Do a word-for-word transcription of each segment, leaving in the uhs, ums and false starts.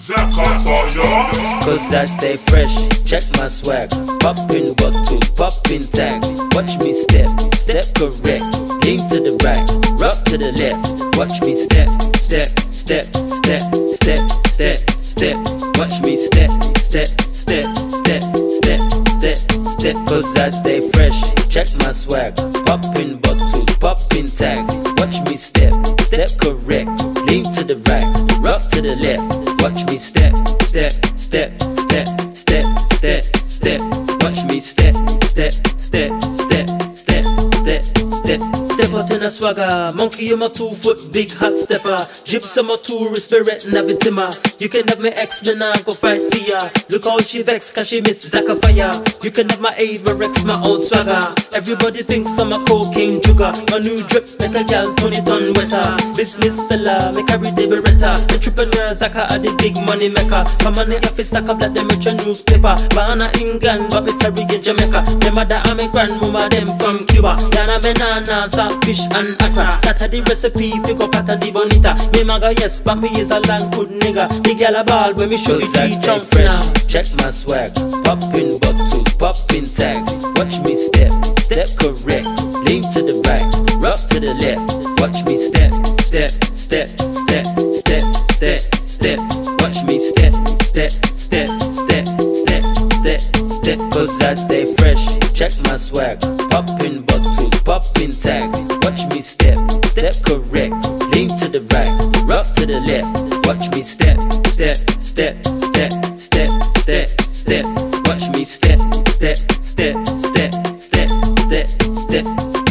Zaka fire. Cause I stay fresh, check my swag. Poppin' bottles, poppin' tags. Watch me step, step correct. Lean to the right, rock to the left. Watch me step, step, step, step, step, step, step. Watch me step, step, step, step, step, step, step. Cause I stay fresh, check my swag. Poppin' bottles, poppin' tags. Watch me step, step correct. Lean to the right, rock to the left. Watch me step, step, step, step, step, step, step. Watch me step, step, step, step, step, step, step. Step out in a swagger, monkey in my two foot big hot stepper. Gyps on my tourist spirit navitima. You can have my ex, then I go fight for ya. Look how she vex, cause she miss Zaka fire. You can have my Averex, my old swagger. Everybody thinks I'm a cocaine jugger. My new drip, make a gal twenty ton wetter. Business fella, make every day beretta. Entrepreneur Zaka are the big money maker. Come on the office like a black them rich newspaper. Banana England, but with Terry in Jamaica. Them mother and my grandmama, them from Cuba. Yana banana, fish and akra. That's the recipe, figure pata di bonita. Me maga yes, but me is a land good nigga. The gal a ball when me show you three jump now. Check my swag, poppin' bottles, poppin' tags. Watch me step, step correct. Lean to the right, rock to the left. Watch me step, step, step, step, step, step, step. Watch me step, step, step, step, step, step, step. Cause I stay fresh, check my swag. Poppin' bottles, poppin' tags. Watch me step, step correct. Lean to the right, rock to the left. Watch me step, step, step, step, step, step, step. Watch me step, step, step, step, step, step, step.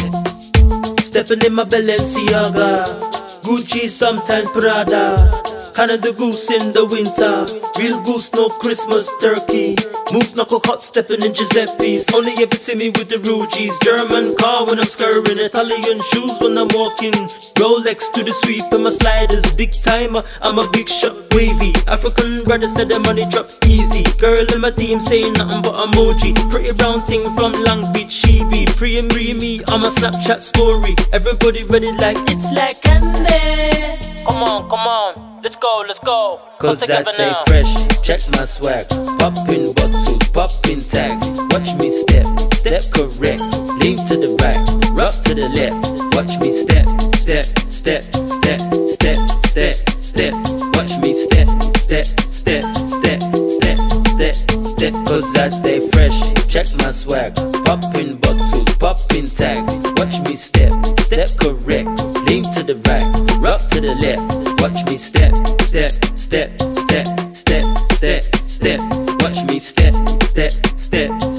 Stepping in my Balenciaga, Gucci, sometimes Prada. Canada goose in the winter, real goose, no Christmas turkey. Moose knuckle hot stepping in Giuseppe's. Only if you see me with the Rugies. German car when I'm scurrying, Italian shoes when I'm walking. Rolex to the sweep and my sliders, big timer. I'm a big shot, wavy. African brother said the money drop easy. Girl in my team saying nothing but emoji. Pretty brown thing from Long Beach, she be pre and pre me on my Snapchat story. Everybody ready like it's like candy. Come on, come on. Let's go, let's go. Cause I stay now. Fresh, check my swag. Poppin' bottles, poppin' tags. Watch me step, step correct. Lean to the right, rock to the left. Watch me step, step, step, step, step, step, step. Watch me step, step, step, step, step, step, step. Cause I stay fresh, check my swag. Poppin' bottles, poppin' tags. Watch me step, step correct. Lean to the right, rock to the left. Watch me step, step, step, step, step, step, step. Watch me step, step, step.